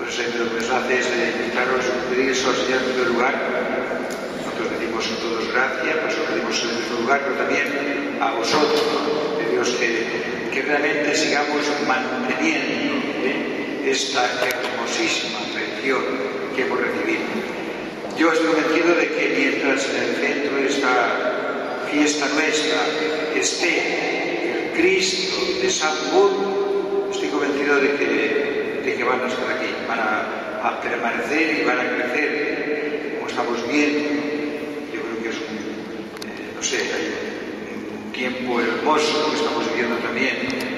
no sé, pero lo que nos hace es invitaros a pedir eso al Señor en primer lugar. Nosotros decimos todos gracias, por eso pedimos en primer lugar, pero también a vosotros, de Dios, que realmente sigamos manteniendo esta hermosísima bendición que hemos recibido. Yo estoy convencido de que mientras en el centro de esta fiesta nuestra esté el Cristo de San Bull, estoy convencido de que van a estar aquí, van a permanecer y van a crecer, como estamos viendo. Yo creo que es no sé, hay un tiempo hermoso que estamos viviendo también.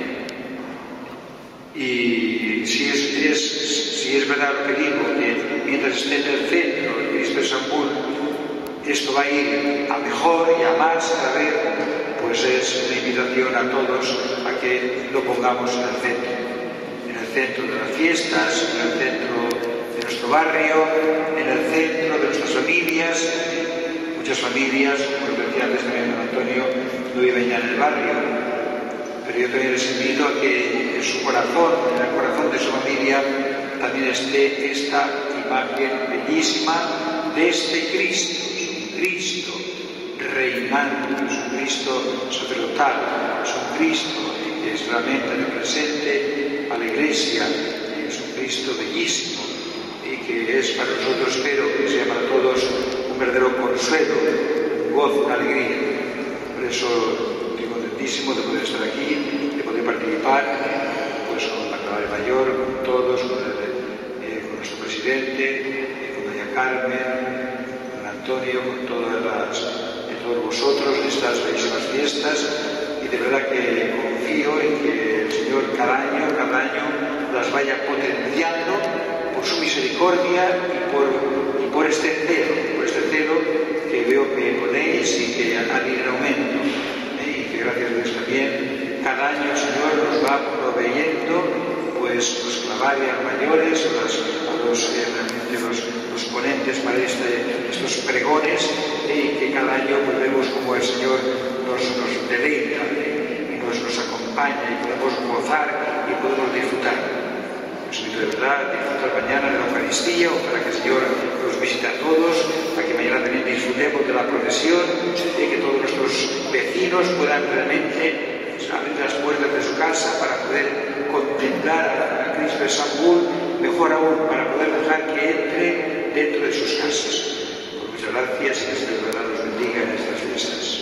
Y si es verdad lo que digo, que mientras esté en el centro el Cristo de San Bull, esto va a ir a mejor y a más cada vez, pues es una invitación a todos a que lo pongamos en el centro de las fiestas, en el centro de nuestro barrio, en el centro de nuestras familias. Muchas familias, como decía antes también don Antonio, no viven ya en el barrio, pero yo también les invito a que en su corazón, en el corazón de su familia, también esté esta imagen bellísima de este Cristo. Cristo reinando, es un Cristo sacerdotal, es un Cristo que realmente represente a la Iglesia, es un Cristo bellísimo y que es para nosotros, espero que sea para todos, un verdadero consuelo, un gozo, una alegría. Por eso estoy contentísimo de poder estar aquí, de poder participar pues con la Caballería Mayor, con todos, con nuestro presidente, con doña Carmen, Antonio, con todos vosotros en estas bellísimas fiestas, y de verdad que confío en que el Señor cada año las vaya potenciando por su misericordia y por este celo que veo que ponéis y que ha de ir en aumento, y que gracias a Dios también cada año el Señor nos va proveyendo pues los clavarias mayores, los ponentes para estos pregones, y que cada año pues vemos como el Señor nos deleita y nos acompaña y podemos gozar y podemos disfrutar. Os invito de verdad a disfrutar mañana de la Eucaristía, para que el Señor nos visite a todos, para que mañana también disfrutemos de la procesión y que todos nuestros vecinos puedan realmente abrir las puertas de su casa para poder contemplar a Cristo de San Bull, mejor aún, para poder dejar que entre dentro de sus casas. Pues muchas gracias y que el Señor los bendiga en estas fiestas.